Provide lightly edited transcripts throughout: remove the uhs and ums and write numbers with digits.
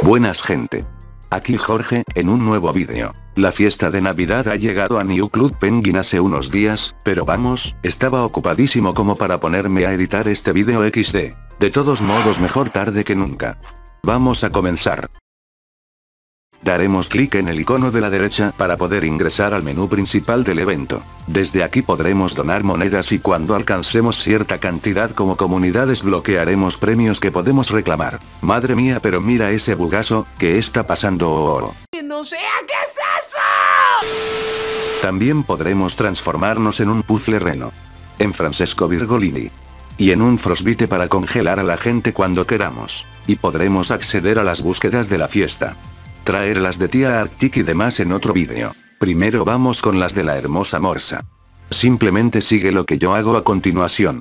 Buenas gente. Aquí Jorge, en un nuevo vídeo. La fiesta de Navidad ha llegado a New Club Penguin hace unos días, pero vamos, estaba ocupadísimo como para ponerme a editar este vídeo XD. De todos modos mejor tarde que nunca. Vamos a comenzar. Daremos clic en el icono de la derecha para poder ingresar al menú principal del evento. Desde aquí podremos donar monedas y cuando alcancemos cierta cantidad como comunidad desbloquearemos premios que podemos reclamar. Madre mía, pero mira ese bugazo, ¿qué está pasando? ¡Que no sea qué es eso! También podremos transformarnos en un puzzle reno. En Francesco Virgolini. Y en un Frostbite para congelar a la gente cuando queramos. Y podremos acceder a las búsquedas de la fiesta. Traer las de tía Arctic y demás en otro vídeo. Primero vamos con las de la hermosa Morsa. Simplemente sigue lo que yo hago a continuación.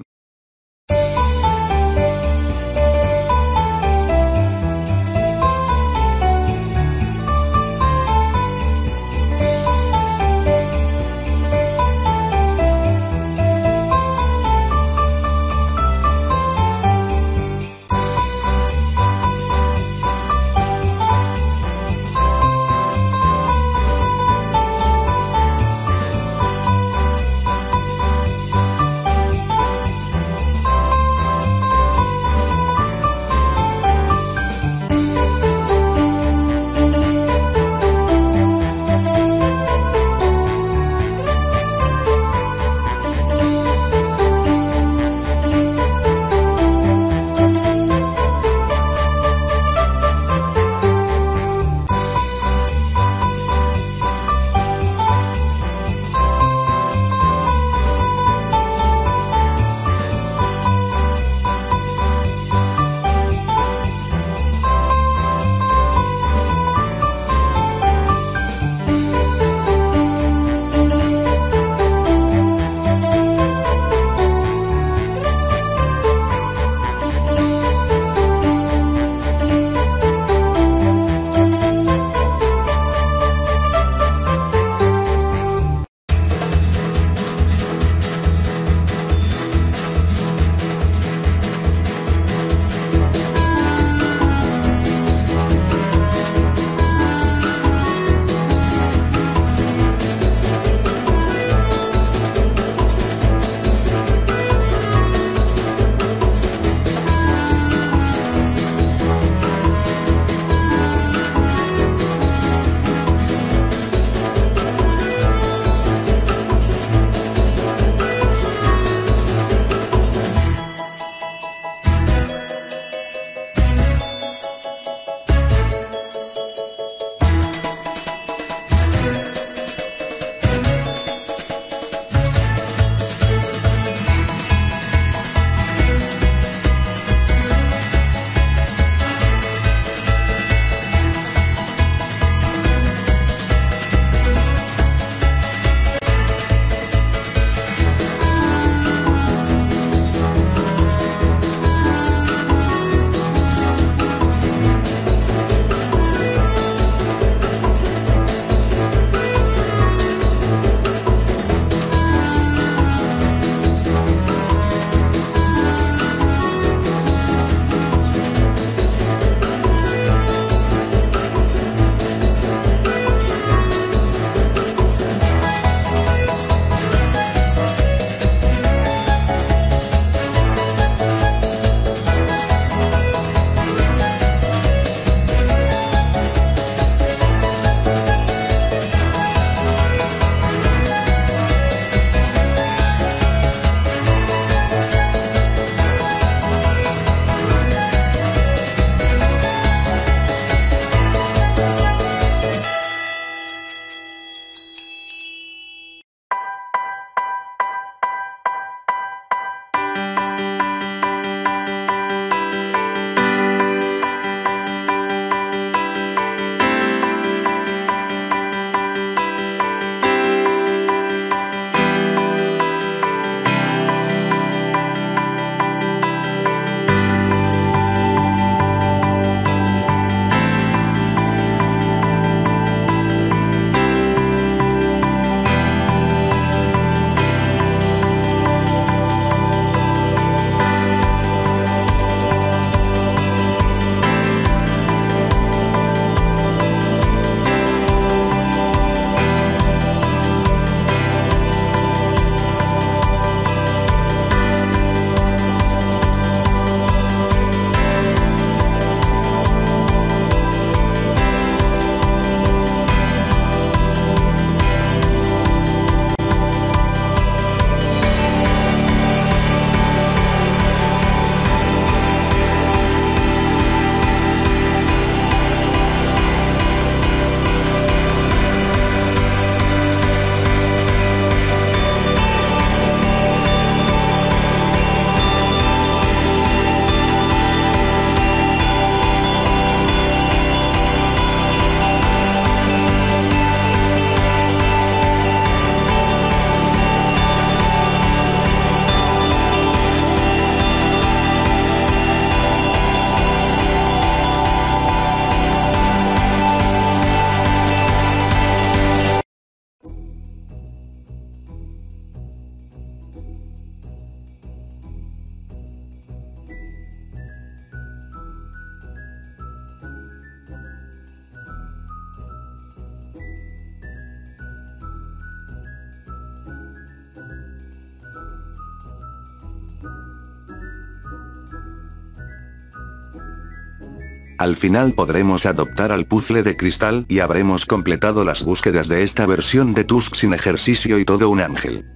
Al final podremos adoptar al puzzle de cristal y habremos completado las búsquedas de esta versión de Tusk sin ejercicio y todo un ángel.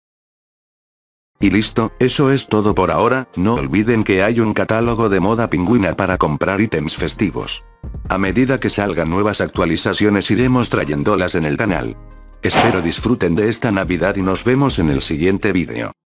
Y listo, eso es todo por ahora. No olviden que hay un catálogo de moda pingüina para comprar ítems festivos. A medida que salgan nuevas actualizaciones iremos trayéndolas en el canal. Espero disfruten de esta Navidad y nos vemos en el siguiente vídeo.